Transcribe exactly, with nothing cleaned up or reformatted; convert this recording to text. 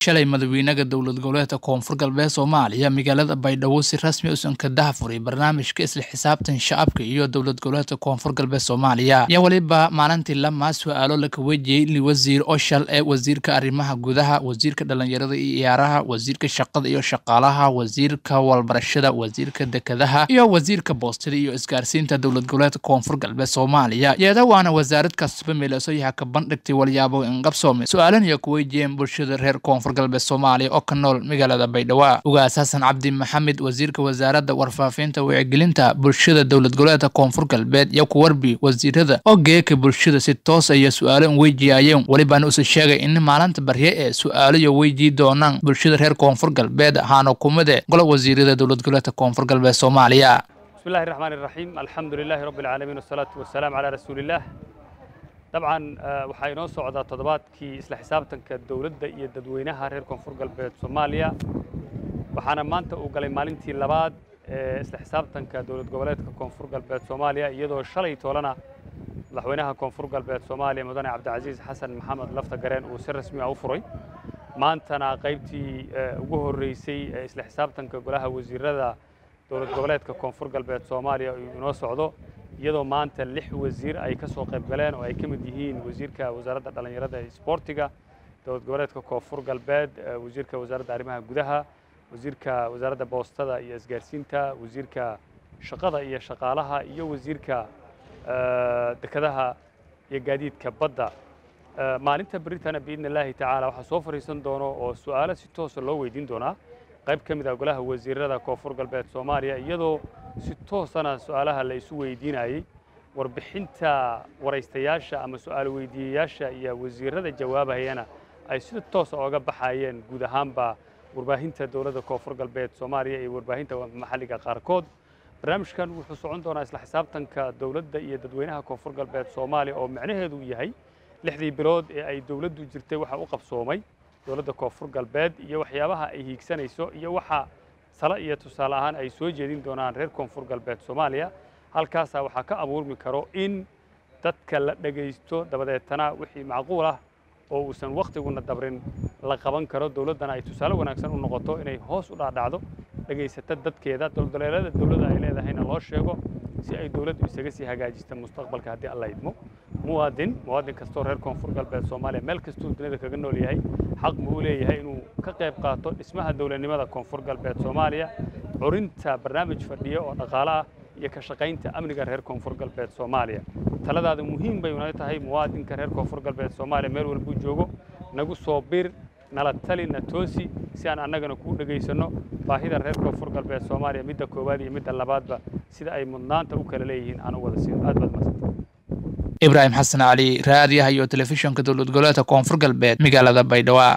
shalay madaxweynaha dowlad goboleedka Koonfur Galbeed Soomaaliya magaalada Baydhabo si rasmi ah u daahfuray barnaamijka isla xisaabtan shacabka iyo dowlad goboleedka Koonfur Galbeed Soomaaliya ya waliba maalintii lama su'aalo la wajiyay li wasiir Oshal ee wasiirka arrimaha gudaha wasiirka dhalinyarada iyo ciyaaraha wasiirka shaqada iyo shaqaalaha wasiirka walbarashada wasiirka dekedaha iyo wasiirka boostada iyo isgaarsiinta dowlad goboleedka Koonfur Galbeed Soomaaliya iyada waana wasaaradda kasba meelaso yaha ka bandhigtay walyaabo in qabsoomay su'aalan iyo kuweydiin bulshada reer Koonfur Galbeed Soomaaliya oo ka nool magaalada Baydhabo ugaas Xasan Cabdi Maxamed wasiirka wasaaradda warfaafinta wacyigelinta bulshada dowlad goboleedka Koonfur Galbeed iyo ku warbi wasiirada oo geeka bulshada si toos ah su'aalo weydiiyeen waliba uu sheegay in maalinta bariye ee su'aalo iyo weydii doonaan bulshada reer Koonfur Galbeed ahaana kumade golo wasiirada dowlad goboleedka Koonfur Galbeed Soomaaliya bismillahir rahmanir rahim alhamdulillahi rabbil alamin wassalatu wassalamu ala rasulillah طبعا waxaa inoo socda toddobaadkii isla xisaabtanka dawladda iyo dadweynaha reer Koonfur Galbeed Soomaaliya waxaana maanta uu galay maalintii labaad ee isla xisaabtanka dowlad goboleedka Koonfur Galbeed Soomaaliya iyadoo shalay toolana madaxweynaha Koonfur Galbeed Soomaaliya mudane Cabdicasiis Xasan Maxamed lafta gareen uu si rasmi ah u furay maantana qaybtii ugu horeysay ee isla xisaabtanka golaha wasiirada dowlad goboleedka Koonfur Galbeed Soomaaliya inoo socdo iyadoo maanta lix wasiir ay ka soo qayb galeen oo ay ka mid yihiin wasiirka wasaaradda dhalinyarada iyo isboortiga dowlad goboleedka Koonfur Galbeed wasiirka wasaaradda arrimaha gudaha wasiirka wasaaradda boostada iyo isgaarsiinta wasiirka shaqada iyo shaqaalaha iyo wasiirka dekedaha iyo gaadiidka badda maalinta baritaan biidnillaahi tacaala waxa soo fariisan doono oo su'aalo si toos ah loo weydiin doonaa qayb ka mid ah golaha wasiirada Koonfur Galbeed Soomaaliya iyadoo si toos ah su'aalaha la isu weydiinayay warbixinta waraystayaasha ama su'aal weydiiyayaasha iyo wasiirada jawaabahayana ay si toos ah uga baxayeen guud ahaanba warbaahinta dowladda Koonfur Galbeed Soomaaliya iyo warbaahinta maxalliga qaarkood barnaamijkan wuxuu socon doonaa isla xisaabtanka dowladda iyo dadweynaha Koonfur Galbeed Soomaaliya oo macnaheedu yahay lixdii bilood ee ay dowladdu jirtay waxa u qabsoomay dowladda Koonfur Galbeed iyo waxyaabaha ay hiigsanayso iyo waxa sala iyo tusaale ahaan ay soo jeedin doonaan reer Koonfur Galbeed Soomaaliya halkaas waxa ka abuurmi karo in dadka la dhageysto dabadeetana wixii macquul ah oo uusan waqtiguna dabrin la qaban karo dowladana ay tusaale wanaagsan u noqoto inay hoos u dhaadhacdo dhageysata dadkeeda dowladda dowladda ay leedahayna loo sheego si ay dowladdu isaga sii hagaajisto mustaqbalka haddii Allah idmo muwaadin muwaadin kastoo reer Koonfur Galbeed Soomaaliya meel kastoo dunida kaga nool yahay xaq buu leeyahay inuu ka qayb qaato dhismaha dowladnimada Koonfur Galbeed Soomaaliya curinta barnaamij fadhiyo oo dhaqaale ah iyo ka shaqaynta amniga reer Koonfur Galbeed Soomaaliya taladaada muhiim bay u tahay muwaadinka reer Koonfur Galbeed Soomaaliya meel walba uu joogo nagu soo bir nala tali na toosi si aan annagana ku dhageysano baahida reer Koonfur Galbeed Soomaaliya midda koowaad iyo midda labaadba sida ay mudnaanta u kala leeyihiin aan u wada siin aad baad maasanta Ibrahim Xasan Ali raadiyaha iyo telefishinka dowlad goboleedka Koonfur Galbeed magaalada Baydhabo